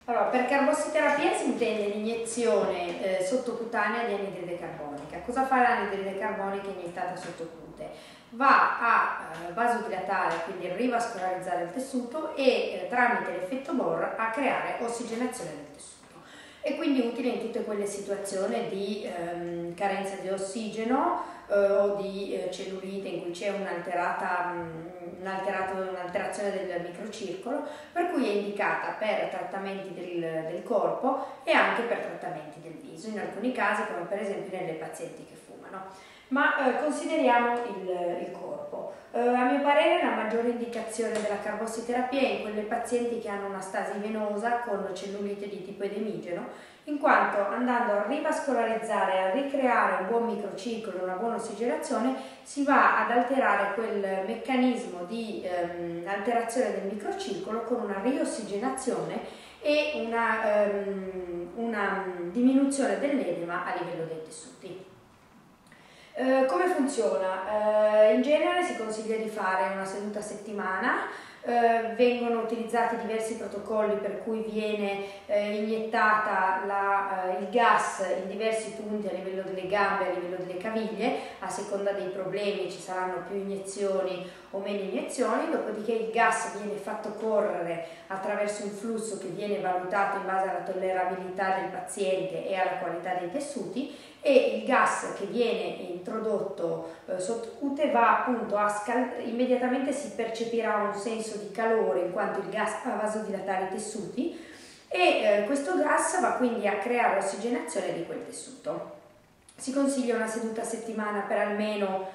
Allora, per carbossiterapia si intende l'iniezione sottocutanea di anidride carbonica. Cosa fa l'anidride carbonica iniettata sottocute? Va a vasodilatare, quindi rivascolarizzare il tessuto e tramite l'effetto Bohr a creare ossigenazione del tessuto. È quindi utile in tutte quelle situazioni di carenza di ossigeno o di cellulite in cui c'è un'alterazione del microcircolo, per cui è indicata per trattamenti del corpo e anche per trattamenti del viso, in alcuni casi come per esempio nelle pazienti che fumano. Ma consideriamo il corpo. A mio parere la maggiore indicazione della carbossiterapia è in quelle pazienti che hanno una stasi venosa con cellulite di tipo edemigeno, in quanto andando a rivascolarizzare e a ricreare un buon microcircolo, una buona ossigenazione, si va ad alterare quel meccanismo di alterazione del microcircolo con una riossigenazione e una diminuzione dell'edema a livello dei tessuti. Come funziona? In genere si consiglia di fare una seduta a settimana. Vengono utilizzati diversi protocolli per cui viene iniettata il gas in diversi punti a livello delle gambe e a livello delle caviglie. A seconda dei problemi ci saranno più iniezioni o meno iniezioni, dopodiché il gas viene fatto correre attraverso un flusso che viene valutato in base alla tollerabilità del paziente e alla qualità dei tessuti, e il gas che viene introdotto sottocute va appunto immediatamente si percepirà un senso di calore in quanto il gas va a vasodilatare i tessuti e questo gas va quindi a creare ossigenazione di quel tessuto. Si consiglia una seduta a settimana per almeno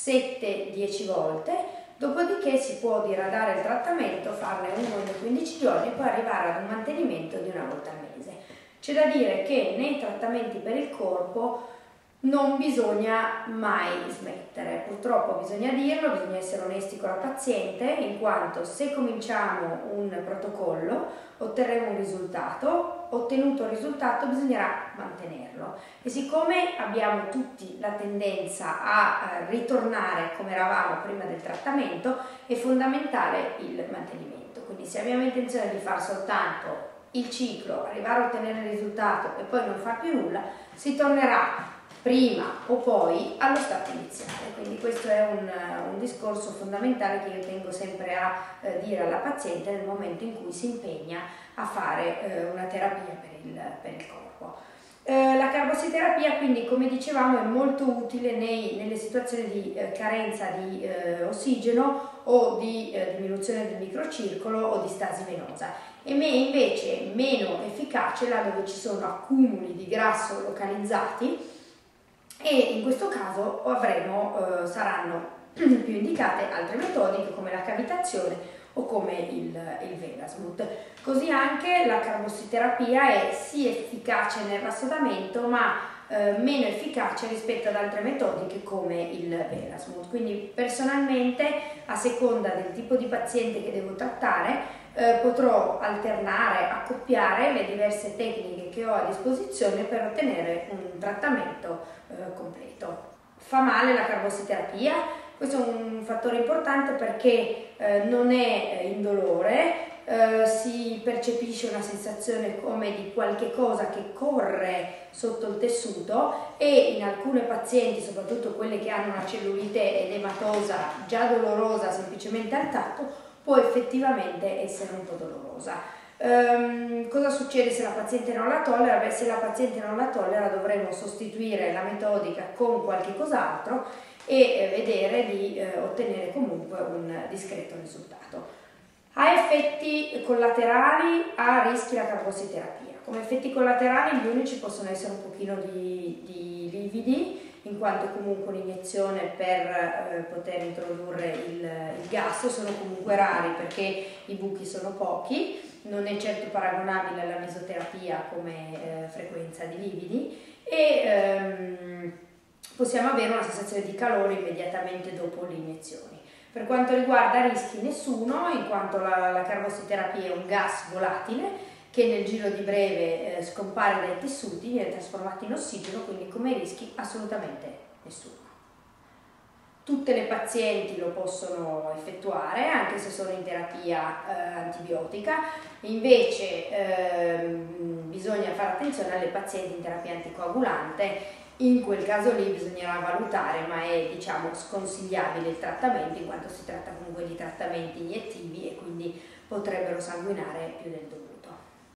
7-10 volte, dopodiché si può diradare il trattamento, farne uno ogni 15 giorni e poi arrivare ad un mantenimento di una volta al mese. C'è da dire che nei trattamenti per il corpo non bisogna mai smettere, purtroppo bisogna dirlo, bisogna essere onesti con la paziente, in quanto se cominciamo un protocollo otterremo un risultato, ottenuto il risultato bisognerà mantenerlo e siccome abbiamo tutti la tendenza a ritornare come eravamo prima del trattamento è fondamentale il mantenimento, quindi se abbiamo intenzione di fare soltanto il ciclo, arrivare a ottenere il risultato e poi non far più nulla, si tornerà prima o poi allo stato iniziale. Quindi questo è un discorso fondamentale che io tengo sempre a dire alla paziente nel momento in cui si impegna a fare una terapia per il corpo. La carbossiterapia quindi, come dicevamo, è molto utile nelle situazioni di carenza di ossigeno o di diminuzione del microcircolo o di stasi venosa e invece meno efficace là dove ci sono accumuli di grasso localizzati e in questo caso saranno più indicate altre metodiche come la cavitazione o come il Venasmut. Così anche la carbossiterapia è sì efficace nel rassodamento ma meno efficace rispetto ad altre metodiche come il Venasmut. Quindi personalmente, a seconda del tipo di paziente che devo trattare, potrò alternare, accoppiare le diverse tecniche che ho a disposizione per ottenere un trattamento completo. Fa male la carbossiterapia? Questo è un fattore importante perché non è indolore, si percepisce una sensazione come di qualche cosa che corre sotto il tessuto e in alcune pazienti, soprattutto quelle che hanno una cellulite edematosa già dolorosa semplicemente al tatto, può effettivamente essere un po' dolorosa. Cosa succede se la paziente non la tollera? Beh, se la paziente non la tollera dovremo sostituire la metodica con qualche cos'altro e vedere di ottenere comunque un discreto risultato. Ha effetti collaterali, ha rischi la carbossiterapia. Come effetti collaterali gli unici possono essere un pochino di lividi, in quanto comunque un'iniezione per poter introdurre il gas sono comunque rari perché i buchi sono pochi, non è certo paragonabile alla mesoterapia come frequenza di lividi e possiamo avere una sensazione di calore immediatamente dopo le iniezioni. Per quanto riguarda rischi nessuno, in quanto la carbossiterapia è un gas volatile che nel giro di breve scompare dai tessuti, viene trasformato in ossigeno, quindi come rischi assolutamente nessuno. Tutte le pazienti lo possono effettuare, anche se sono in terapia antibiotica, invece attenzione alle pazienti in terapia anticoagulante. In quel caso lì bisognerà valutare, ma è diciamo sconsigliabile il trattamento in quanto si tratta comunque di trattamenti iniettivi e quindi potrebbero sanguinare più del dovuto.